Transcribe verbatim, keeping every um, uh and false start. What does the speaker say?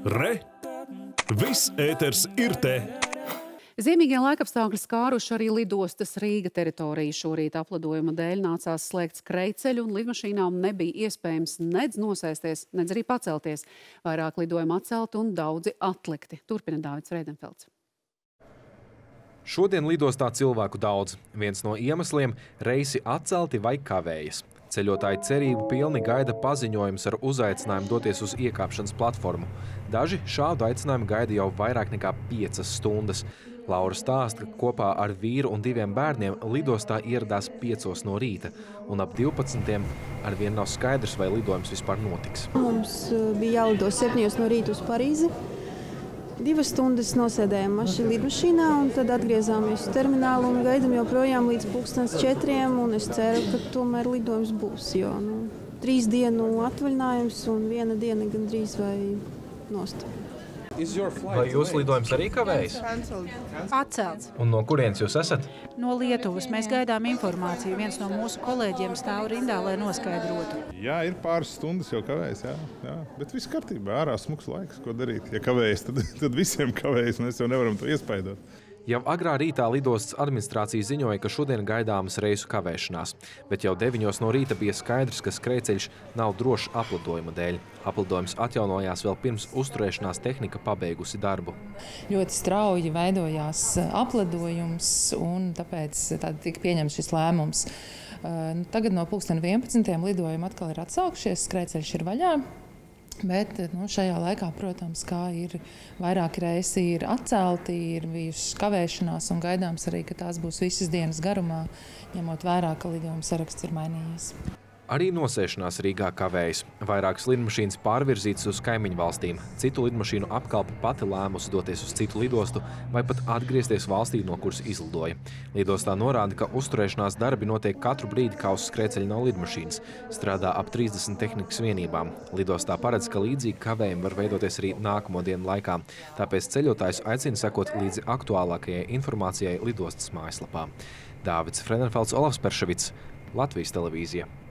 Re! Viss ēters ir te! Ziemīgie laikapstākļi skāruši arī lidostas Rīga teritoriju. Šorīt aplidojuma dēļ nācās slēgt skrejceļu un lidmašīnām nebija iespējams nedz nosēsties, nedz arī pacelties. Vairāk lidojumu atcelti un daudzi atlikti. Turpina Dāvids Freidenfelds. Šodien lidostā cilvēku daudz. Viens no iemesliem – reisi atcelti vai kavējas. Ceļotāji cerību pilni gaida paziņojums ar uzaicinājumu doties uz iekāpšanas platformu. Daži šādu aicinājumu gaida jau vairāk nekā piecas stundas. Laura stāsta, ka kopā ar vīru un diviem bērniem lidostā ieradās piecos no rīta, un ap divpadsmitiem arvien nav skaidrs, vai lidojums vispār notiks. Mums bija jālido septiņos no rīta uz Parīzi. Divas stundas nosēdējām lidmašīnā un tad atgriezāmies uz terminālu un gaidām joprojām līdz pulkstens četriem, un es ceru, ka tomēr lidojums būs, jo nu, trīs dienu atvaļinājums un viena diena gandrīz vai nost. Vai jūsu lidojums arī kavējas? Atcelts. Un no kurienes jūs esat? No Lietuvas. Mēs gaidām informāciju. Viens no mūsu kolēģiem stāv rindā, lai noskaidrotu. Jā, ir pāris stundas jau kavējas, jā. jā. Bet viss kārtībā, ārā smuks laiks, ko darīt. Ja kavējas, tad, tad visiem kavējas, mēs jau nevaram to iespaidot. Jau agrā rītā lidostas administrācija ziņoja, ka šodien gaidāmas reisu kavēšanās, bet jau deviņos no rīta bija skaidrs, ka skrejceļš nav drošs aplidojuma dēļ. Aplidojums atjaunojās vēl pirms uzturēšanās tehnika pabeigusi darbu. Ļoti strauji veidojās aplidojums, un tāpēc tika pieņemts šis lēmums. Tagad no pulksten vienpadsmitiem lidojumi atkal ir atsākušies, skrejceļš ir vaļā. Bet nu, šajā laikā, protams, kā ir vairāki reisi ir atcelti, ir bijušas kavēšanās un gaidāms arī, ka tās būs visas dienas garumā, ņemot vērā, ka lidojuma saraksts ir mainījies. Arī nosēšanās Rīgā kavējas. Vairākas lidmašīnas pārvirzītas uz kaimiņu valstīm. Citu lidmašīnu apkalpe pati lēmusi doties uz citu lidostu vai pat atgriezties valstī, no kuras izlidoja. Lidostā norāda, ka uzturēšanās darbi notiek katru brīdi, kā uz skrejceļa no lidmašīnas. Strādā ap trīsdesmit tehnikas vienībām. Lidostā paredz, ka līdzīgi kavējumi var veidoties arī nākamo dienu laikā. Tāpēc ceļotājus aicina sekot līdzi aktuālākajai informācijai lidostas mājaslapā. Dāvids Freidenfelds, Olavs Perševits, Latvijas televīzija.